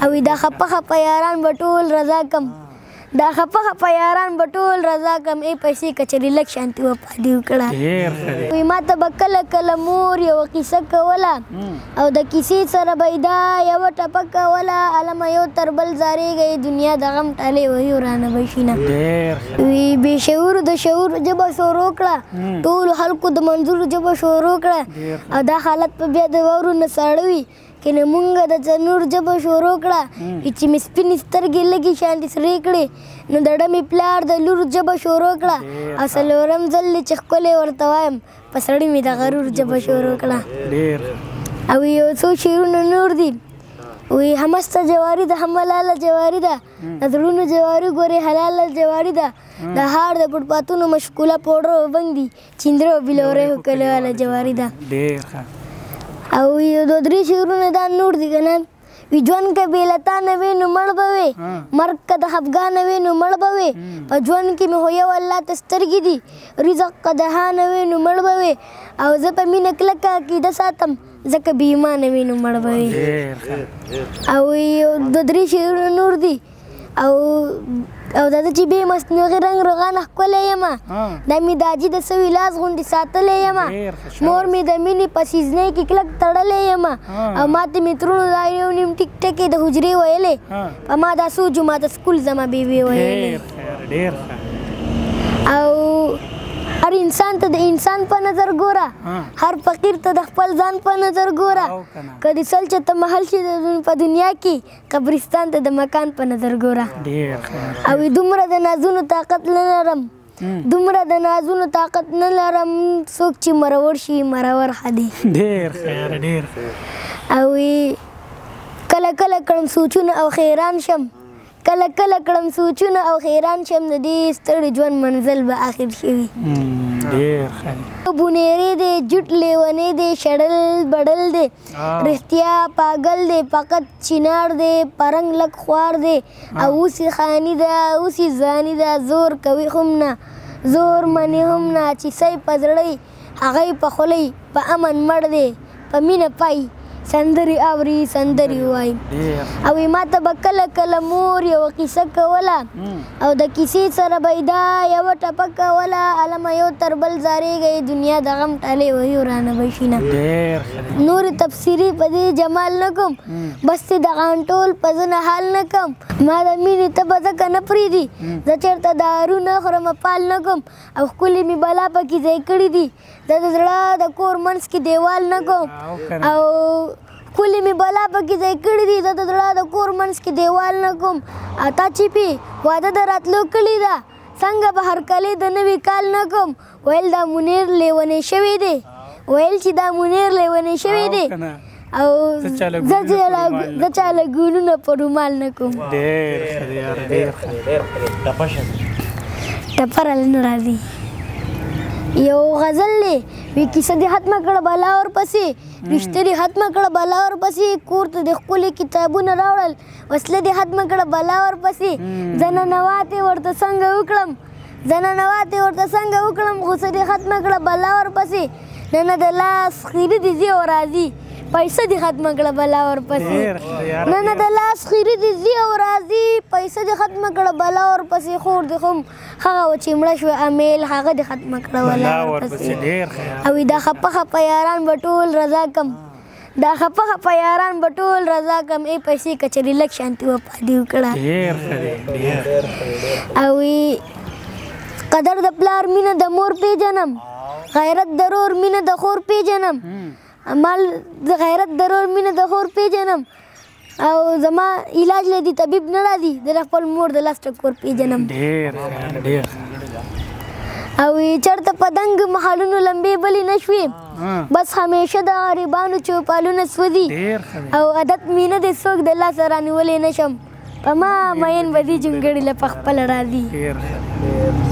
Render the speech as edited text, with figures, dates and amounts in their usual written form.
او دا خپه خپه یاران به ټول رضا کم دا خپه خپه یاران به ټول رضا کم ای پیسې کچري لږ شانتي وفادي وکړه وی ما ته به کله کله مور یوه کیسه کوله او د کیسې سره به یې دا یوه ټپه کوله علمه یو تر بل زارېږئ دنیا د غم ټالې وهي ورانه به شي نه وی بې شعورو د شعور ژبه شروع کړه ټولو خلکو د منظور ژبه شروع کړه او دا حالت په بیا د واورو نه ساړه وي کنه مونږ د تنور ژبه شروع کړه چې مې سپینې سترګې لږې شانتې سرې کړې نو د ډمې پلار د لور ژبه شروع کړه او څلورم ځل چې ښکلی ورته وایم په سړي مې د غرور ژبه شروع کړه او یو څو شعرونه نور دي وی همسته جواری ده هم حلاله جواری ده د زړونو جواری ګورې حلاله جواری ده د هار د پټپاتونو مشکوله پوډر او بنګ دي چیندره او بلورې هو کلیواله جواری ده او یو دو درې شعرونه دا نور دي که نه وي ژوند که بې له تا نه وې نو مړ به وې مرګ که د خفګان نه وې نو مړ به وې په ژوند کې مې خو یو الله ته سترګې دي رزق که د ها نه وې نو مړ به وې او زه په مینه کلکه عقیده ساتم ځکه بې ایمانه وې نو مړ به وې او یو دو درې شعرونه نور دي او دا چې بې مصنوعي رنګ روغانه ښکلی یمه دا مې د حاجي د سوي لاس غوندې ساتلی یمه مور مې د مینې په سیزنۍ کې کلک تړلی یمه او ماته مې ترونو دا یو نیم ټیک ټکې د حجرې ویلې په ما دا څو جوماته سکول زما بیبې ویلې او هر انسان ته د انسان په نظر ګوره هر فقیر ته د خپل ځان په نظر ګوره که د سل چې ته محل شي په دنیا کې قبرستان ته د مکان په نظر ګوره او دومره د نازونو طاقت نه لرم دومره د نازونو طاقت نه لرم څوک چې مرور شي مرور ښه دی او کله کله کړم سوچونه او خیران شم کله کله کړم سوچونه او خیران شم د دې ستړي ژوند منزل به آخر شوي بونیری دی جوټ لیونی دی شړل بړل دی رښتیا پاگل دی فقط چینار دی پرنګ لږ خوار دی او اوسې خاني ده اوسې ځاني ده زور کوي هم نه زور منې هم نه چې سی په زړی هغه یې په خولۍ په امن مړ دی په مینه پای سندرې اوري سندرې وایي او ما ته به کله کله مور یوه کیسه کوله او د کیسې سره به یې دا یوه ټپه کوله علمه یو تر بل زارېږئ دنیا د غم ټالې وهي ورانه به شي نه نورې تفسیري په دې جمال نه کوم بس چې د غانټول په زه نه حال نه کوم ما د مینې ته به ځکه نه پرېږدي زه چېرته دارو نه خورم پال نه کوم او ښکلې مې بلا پکې ځای کړي دي زه د زړه د کور منځ کې دیوال نه کوم او ښکلې مې بلا پکې ځای کړي دي زه د زړه د کور منځ کې دیوال نه کوم او تا چې پې واده د راتلو کړې ده څنګه به هرکلی د نوي کال نه کوم ویل دا منیر لیونی شوی دی ویل چې دا منیر لیونی شوی دی او زه چاله ګلونه په رومال نه کوم ټپه راله نه راځي یو غزل دی وی کیسه دې ختمه کړه بلا ورپسې رشته دې ختمه کړه بلا ورپسې کور ته دې ښکلي کتابونه راوړل وسله دې ختمه کړه بلا ورپسې زه ننواتې ورته څنګه وکړم غوسه دې ختمه کړه بلا ورپسې نه د لاس خیرې دې ځي او راځي پیسه دې ختمه کړه بلا ورپسې نه د لاس خیرې دې ځي او راځي پیسه دې ختمه کړه بلا ورپسې خور دې خو هغه و چې مړه شوه امیل هغه دې ختمه کړه بلا ورپسې او دا خپه خپه یاران به ټول رضا کم دا خپه خپه یاران به ټول رضا کم ای پیسې کچري لږ شانتي وفادي وکړه او قدر د پلار مینه د مور پیژنم غیرت ضرور مینه د خور پیژنم مال د غیرت ضرور مینه د خور پیژنم او زما علاج لدی طبیب نه راځي د خپل مور د لاس ټکور پیژنم او چرته په دنګ محلونو لمبې بلې نه شوې بس همیشه د غریبانو چوپالونه سوځي او عادت مې نه دی څوک د لاسه رانیولی نه شم په ما مین به دي جونګړې له په خپله راځي